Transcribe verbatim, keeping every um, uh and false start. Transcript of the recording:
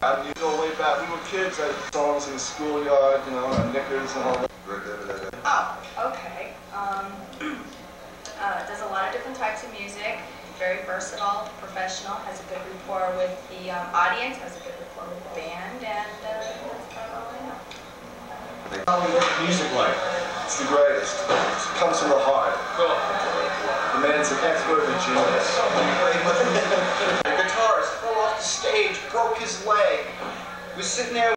I mean, you know, way back, we were kids, I had songs in the schoolyard, you know, on knickers and all that. Oh, okay. Um, uh, does a lot of different types of music. Very versatile, professional, has a good rapport with the um, audience, has a good rapport with the band, and uh, that's about all I know. What's music like? It's the greatest. It comes from the heart. Cool. The man's an expert and a genius. The guitarist fell off the stage, broke his leg. He was sitting there